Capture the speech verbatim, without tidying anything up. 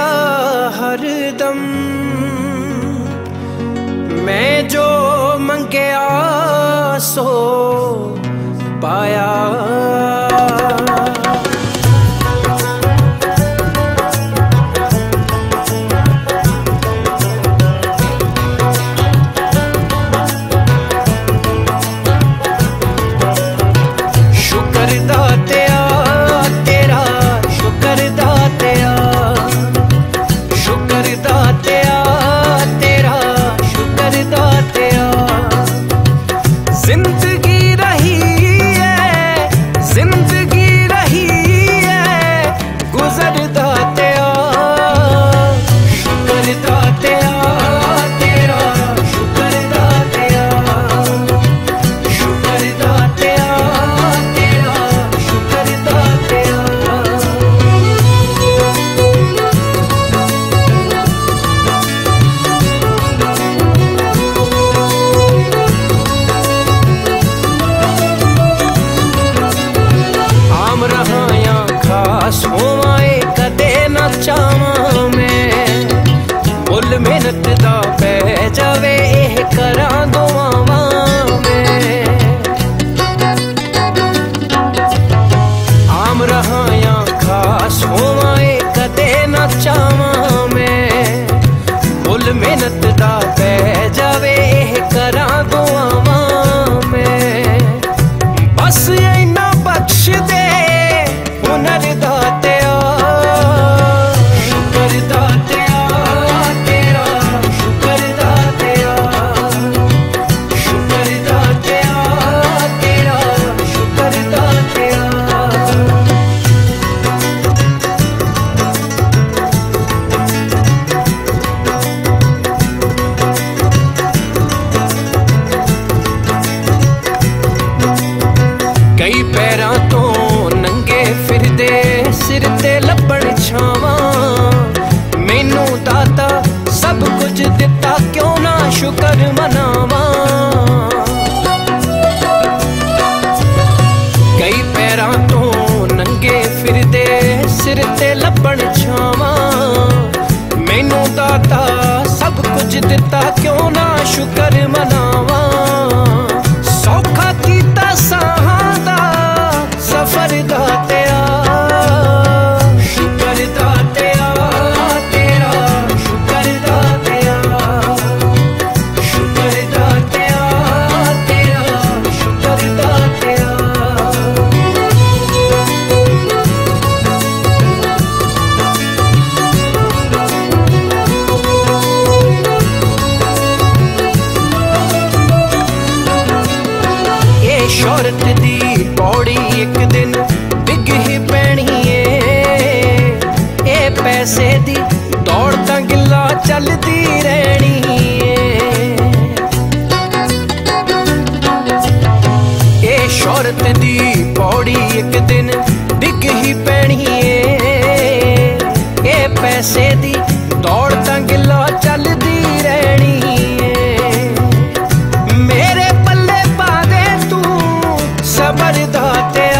तेरा हरदम, मैं जो मंगया सो पाया। शुकर दातेया तेरा, शुकर दातेया, शुकर दातेया तेरा, शुकर दातेया। जिंदगी रही है, जिंदगी रही है गुजर दातेया। शुकर दातेया तेरा, शुकर दातेया, शुकर दातेया तेरा, शुकर दातेया। आम रहा या खास होवाए कदे ना चावां मैं, मुल मेहनत दा पै जावे एह करां दुआवां मैं। आम रहा या खास होवाए कदे ना चावां मैं, मुल मेहनत दा पै जावे एह करां दुआवां मैं। बस इन्ना बख्श दे हुनर दातेया। शुकर दातेया तेरा, शुकर दातेया, शुकर दातेया तेरा, शुकर दातेया। कई पैरां तो नंगे फिरदे सिर ते लब्बण छावां, मैनू दाता सब कुछ दिता क्यों ना शुकर मनावां। कई पैरां तो नंगे फिरदे सिर ते लब्बण छावां, मैनू दाता सब कुछ दिता क्यों ना शुकर मनावां। सौखा कीता साहां दा सफर दातेया। शुकर दातेया तेरा, शुकर दातेया, शुकर दातेया तेरा, शुकर दातेया। ये शोहरत दी पौड़ी एक दिन डिग ही पैनी है, ए पैसे दी दौड़ तां गिल्ला चलदी रहनी है। ए शोहरत दी पौड़ी एक दिन डिग ही पैनी है, ए पैसे दी दौड़ तां गिल्ला चलदी रहनी है। मेरे पल्ले पा दे तू सबर दाते।